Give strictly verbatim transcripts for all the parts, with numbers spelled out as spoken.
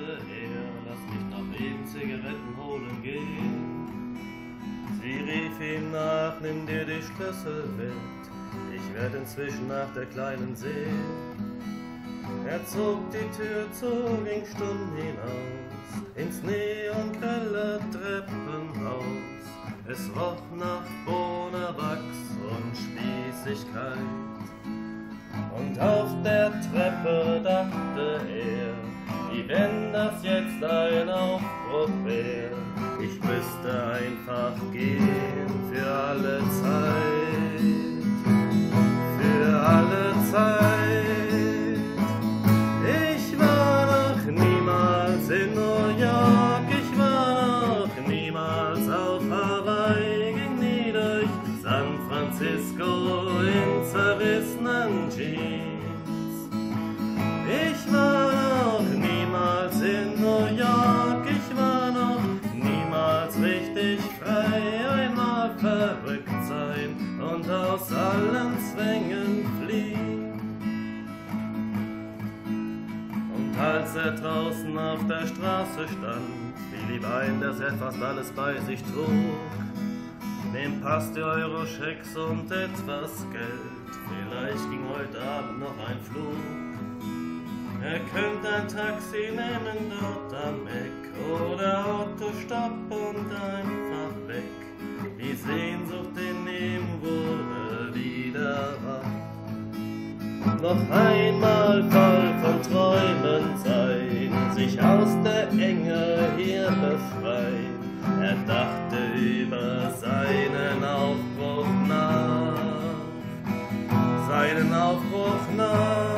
dachte er, lass mich noch eben Zigaretten holen gehen. Sie rief ihm nach, nimm dir die Schlüssel mit, ich werd inzwischen nach der Kleinen sehen. Er zog die Tür zu, ging stumm hinaus, ins neongrelle Treppenhaus. Es roch nach Bohnerwachs und Spießigkeit. Und auf der Treppe dachte er, wie wenn das jetzt ein Aufbruch wär. Ich müsste einfach gehen für alle Zeit, für alle Zeit. Ich war noch niemals in New York, ich war noch niemals auf Hawaii, ging nie durch San Francisco in zerrissenen Jeans. Ich war noch niemals in New York, ich war noch niemals richtig frei, einmal verrückt sein und aus allen Zwängen fliehen. Und als er draußen auf der Straße stand, fiel ihm ein, dass er fast alles bei sich trug. Nehmt Pass, die Euro-Schecks und etwas Geld, vielleicht ging heute Abend noch ein Flug. Er könnte ein Taxi nehmen dort am Eck oder Autostopp und einfach weg. Die Sehnsucht in ihm wurde wieder wach. Noch einmal voll von Träumen sein, sich aus der Enge hier befreien. Er dachte über seinen Aufbruch nach, seinen Aufbruch nach.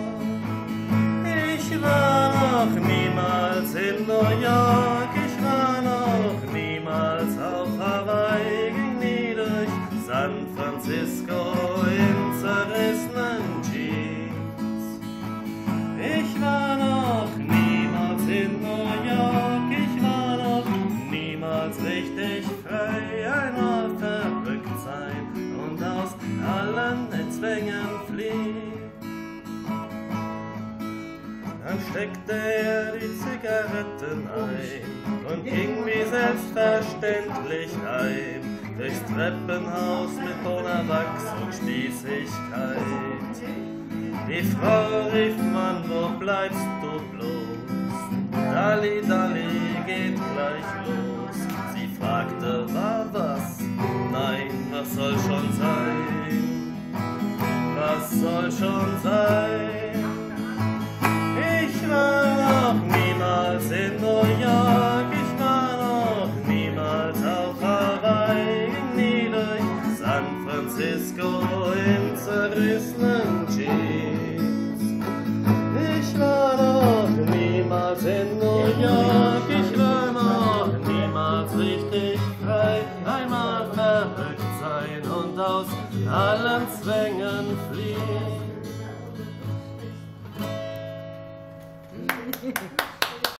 Ich war noch niemals in New York, ich war noch niemals auf Hawaii, ging nie durch San Francisco in zerrissenen Jeans. Ich war noch niemals in New York, ich war noch niemals richtig frei, einmal verrückt sein und aus allen Zwängen fliehen. Dann steckte er die Zigaretten ein und ging wie selbstverständlich heim, durchs Treppenhaus mit Bohnerwachs und Spießigkeit. Die Frau rief, Mann, wo bleibst du bloß? Dalli, Dalli, geht gleich los. Sie fragte, war was? Nein, was soll schon sein? Was soll schon sein? Ich war noch niemals in New York, ich war noch niemals auf Hawaii, ging nie durch San Francisco in zerrissenen Jeans. Ich war noch niemals in New York, ich war noch niemals richtig frei, einmal verrückt sein und aus allen Zwängen fliehen.